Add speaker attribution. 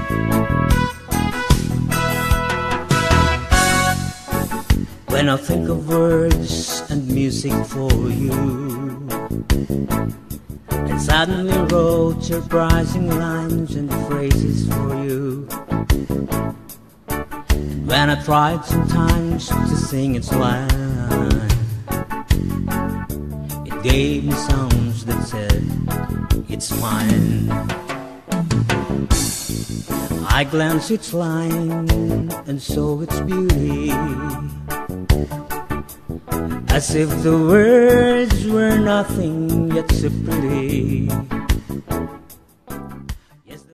Speaker 1: When I think of words and music for you, and suddenly wrote surprising lines and phrases for you. When I tried sometimes to sing its line, it gave me sounds that said, it's mine. I glanced its line and saw its beauty, as if the words were nothing yet so pretty.